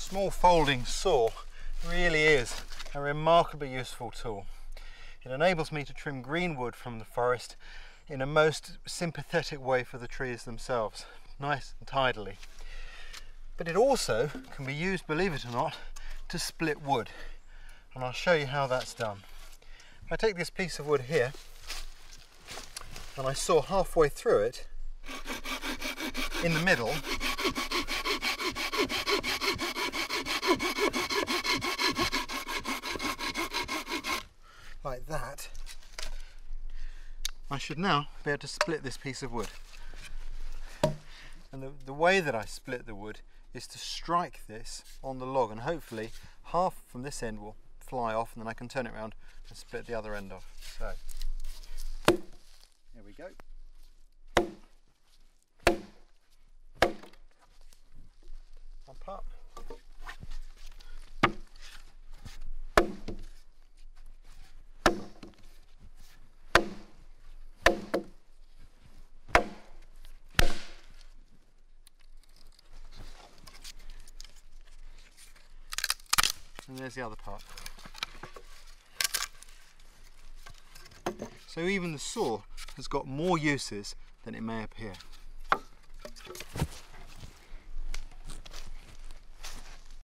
small folding saw really is a remarkably useful tool. It enables me to trim green wood from the forest in a most sympathetic way for the trees themselves, nice and tidily. But it also can be used, believe it or not, to split wood, and I'll show you how that's done. I take this piece of wood here and I saw halfway through it in the middle, like that. I should now be able to split this piece of wood. And the way that I split the wood is to strike this on the log, and hopefully half from this end will fly off, and then I can turn it around and split the other end off. So, here we go. Pump up. And there's the other part. So even the saw has got more uses than it may appear.